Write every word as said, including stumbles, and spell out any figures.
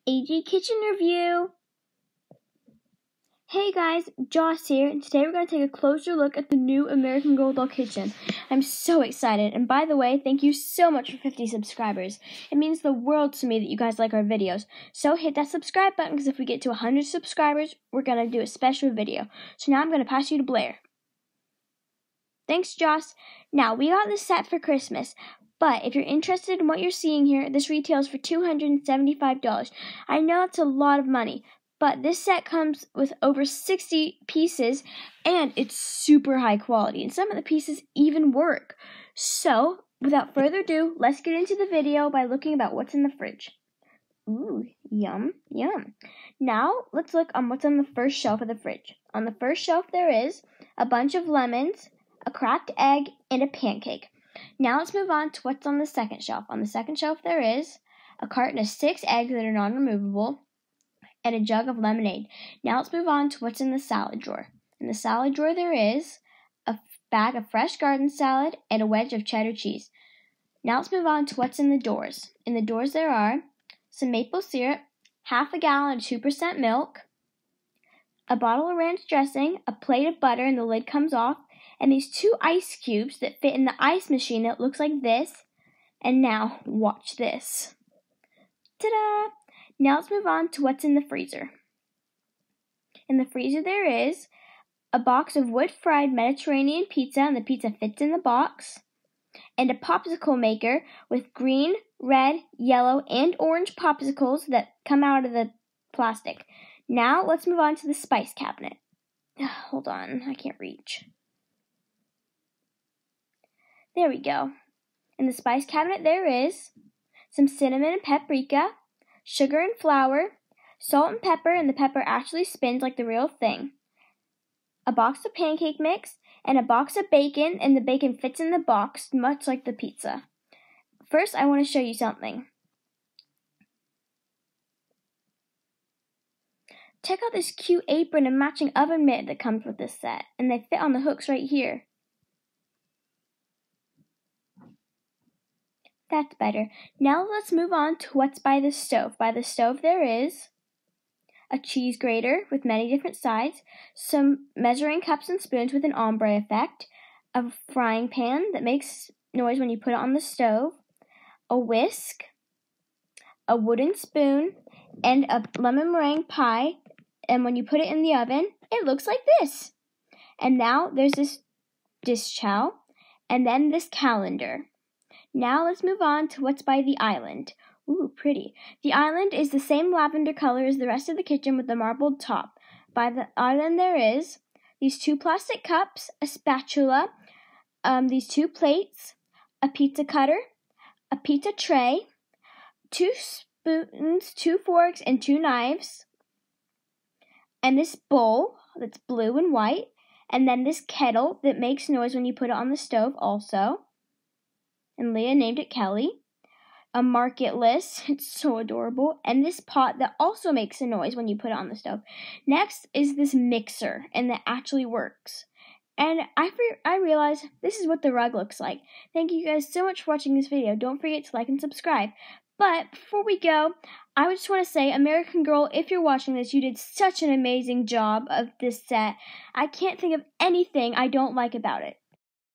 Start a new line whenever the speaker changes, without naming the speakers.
A G Kitchen Review. Hey guys, Joss here, and today we're going to take a closer look at the new American Girl doll kitchen. I'm so excited, and by the way, thank you so much for fifty subscribers. It means the world to me that you guys like our videos. So hit that subscribe button, because if we get to one hundred subscribers, we're going to do a special video. So now I'm going to pass you to Blaire. Thanks, Joss. Now, we got this set for Christmas. But if you're interested in what you're seeing here, this retails for two hundred seventy-five dollars. I know that's a lot of money, but this set comes with over sixty pieces, and it's super high quality, and some of the pieces even work. So, without further ado, let's get into the video by looking about what's in the fridge. Ooh, yum, yum. Now, let's look on what's on the first shelf of the fridge. On the first shelf, there is a bunch of lemons, a cracked egg, and a pancake. Now let's move on to what's on the second shelf. On the second shelf there is a carton of six eggs that are non-removable and a jug of lemonade. Now let's move on to what's in the salad drawer. In the salad drawer there is a bag of fresh garden salad and a wedge of cheddar cheese. Now let's move on to what's in the doors. In the doors there are some maple syrup, half a gallon of two percent milk, a bottle of ranch dressing, a plate of butter and the lid comes off, and these two ice cubes that fit in the ice machine that looks like this. And now, watch this. Ta-da! Now let's move on to what's in the freezer. In the freezer there is a box of wood-fried Mediterranean pizza, and the pizza fits in the box, and a popsicle maker with green, red, yellow, and orange popsicles that come out of the plastic. Now let's move on to the spice cabinet. Hold on, I can't reach. There we go. In the spice cabinet there is some cinnamon and paprika, sugar and flour, salt and pepper, and the pepper actually spins like the real thing, a box of pancake mix, and a box of bacon, and the bacon fits in the box much like the pizza. First, I want to show you something. Check out this cute apron and matching oven mitt that comes with this set, and they fit on the hooks right here. That's better. Now let's move on to what's by the stove. By the stove there is a cheese grater with many different sides, some measuring cups and spoons with an ombre effect, a frying pan that makes noise when you put it on the stove, a whisk, a wooden spoon, and a lemon meringue pie, and when you put it in the oven, it looks like this. And now there's this dish towel, and then this calendar. Now let's move on to what's by the island. Ooh, pretty. The island is the same lavender color as the rest of the kitchen with the marbled top. By the island there is these two plastic cups, a spatula, um, these two plates, a pizza cutter, a pizza tray, two spoons, two forks, and two knives, and this bowl that's blue and white, and then this kettle that makes noise when you put it on the stove also. And Leah named it Kelly, a market list, it's so adorable, and this pot that also makes a noise when you put it on the stove. Next is this mixer, and that actually works. And I, I realized this is what the rug looks like. Thank you guys so much for watching this video. Don't forget to like and subscribe. But before we go, I just want to say, American Girl, if you're watching this, you did such an amazing job of this set. I can't think of anything I don't like about it.